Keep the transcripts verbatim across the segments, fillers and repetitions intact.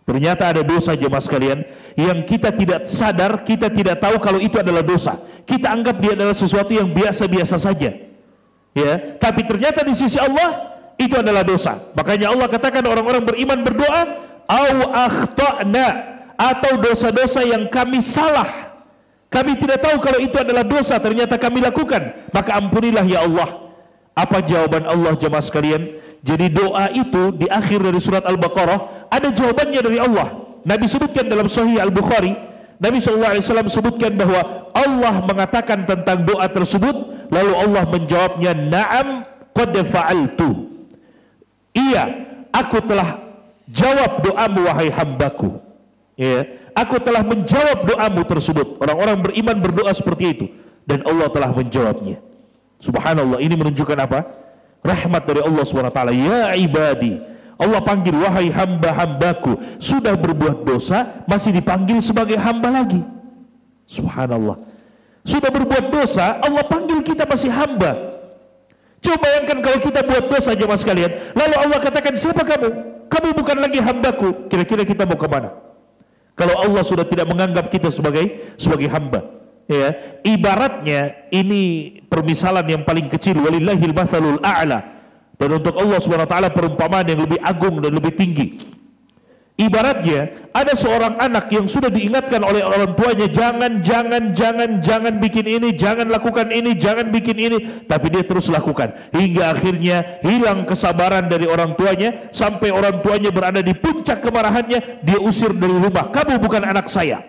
Ternyata ada dosa jemaah sekalian yang kita tidak sadar, kita tidak tahu kalau itu adalah dosa. Kita anggap dia adalah sesuatu yang biasa-biasa saja. Ya, tapi ternyata di sisi Allah itu adalah dosa. Makanya Allah katakan orang-orang beriman berdoa, au akhtana, atau dosa-dosa yang kami salah. Kami tidak tahu kalau itu adalah dosa, ternyata kami lakukan. Maka ampunilah ya Allah. Apa jawaban Allah jemaah sekalian? Jadi doa itu di akhir dari surat Al-Baqarah ada jawabannya dari Allah. Nabi sebutkan dalam Sahih Al-Bukhari, Nabi shallallahu alaihi wasallam sebutkan bahwa Allah mengatakan tentang doa tersebut, lalu Allah menjawabnya, na'am qad fa'altu. Iya, aku telah jawab doamu wahai hambaku. Ya, aku telah menjawab doamu tersebut. Orang-orang beriman berdoa seperti itu dan Allah telah menjawabnya. Subhanallah, ini menunjukkan apa? Rahmat dari Allah subhanahu wa taala. Ya ibadi, Allah panggil wahai hamba-hambaku, sudah berbuat dosa masih dipanggil sebagai hamba lagi. Subhanallah, sudah berbuat dosa Allah panggil kita masih hamba. Coba bayangkan kalau kita buat dosa jemaah sekalian, lalu Allah katakan siapa kamu? Kamu bukan lagi hambaku. Kira-kira kita mau kemana? Kalau Allah sudah tidak menganggap kita sebagai sebagai hamba. Ya, ibaratnya ini permisalan yang paling kecil, walillahil matsalul a'la, dan untuk Allah subhanahu wa taala perumpamaan yang lebih agung dan lebih tinggi. Ibaratnya ada seorang anak yang sudah diingatkan oleh orang tuanya, jangan jangan jangan jangan bikin ini, jangan lakukan ini, jangan bikin ini, tapi dia terus lakukan hingga akhirnya hilang kesabaran dari orang tuanya sampai orang tuanya berada di puncak kemarahannya, dia usir dari rumah. Kamu bukan anak saya.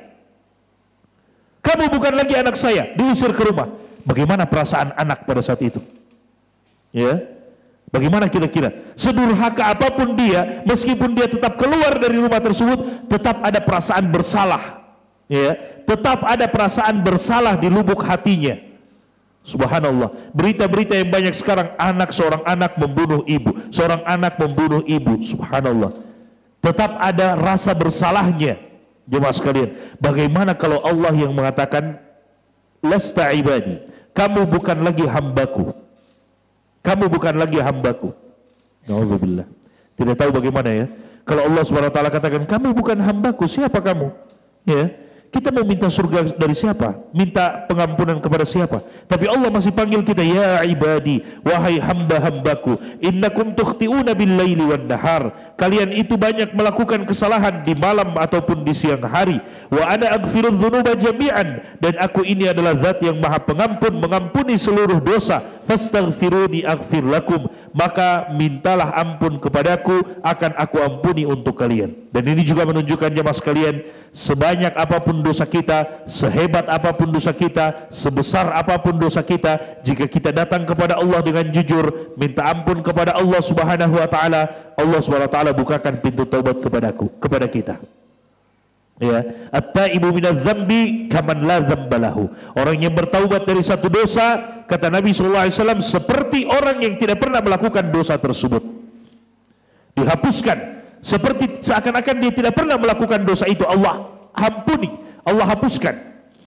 Kamu bukan lagi anak saya, diusir ke rumah. Bagaimana perasaan anak pada saat itu? Ya, bagaimana kira-kira? Sedurhaka apapun dia, meskipun dia tetap keluar dari rumah tersebut, tetap ada perasaan bersalah. Ya, tetap ada perasaan bersalah di lubuk hatinya. Subhanallah, berita-berita yang banyak sekarang, anak seorang anak membunuh ibu, seorang anak membunuh ibu. Subhanallah, tetap ada rasa bersalahnya. Jemaah sekalian, bagaimana kalau Allah yang mengatakan lasta ibadi, kamu bukan lagi hambaku, kamu bukan lagi hambaku. Na'udzubillah. Tidak tahu bagaimana ya kalau Allah subhanahu wa taala katakan kamu bukan hambaku, siapa kamu? Ya, kita mau minta surga dari siapa? Minta pengampunan kepada siapa? Tapi Allah masih panggil kita, ya ibadi, wahai hamba-hambaku, innakum tukhti'una bil laili wan nahar. Kalian itu banyak melakukan kesalahan di malam ataupun di siang hari. Wa ana aghfirudz dzunuba jami'an, dan aku ini adalah zat yang maha pengampun, mengampuni seluruh dosa. Fastaghfiruni aghfir lakum, maka mintalah ampun kepadaku, akan aku ampuni untuk kalian. Dan ini juga menunjukkan jemaah sekalian, sebanyak apapun dosa kita, sehebat apapun dosa kita, sebesar apapun dosa kita, jika kita datang kepada Allah dengan jujur, minta ampun kepada Allah subhanahu wa ta'ala, Allah subhanahu wa ta'ala bukakan pintu taubat kepadaku, kepada kita. Ya, at-taibu minadz dzambi kaman la dzambalahu. Orang yang bertaubat dari satu dosa, kata Nabi sallallahu alaihi wasallam, seperti orang yang tidak pernah melakukan dosa tersebut. Dihapuskan, seperti seakan-akan dia tidak pernah melakukan dosa itu. Allah ampuni, Allah hapuskan.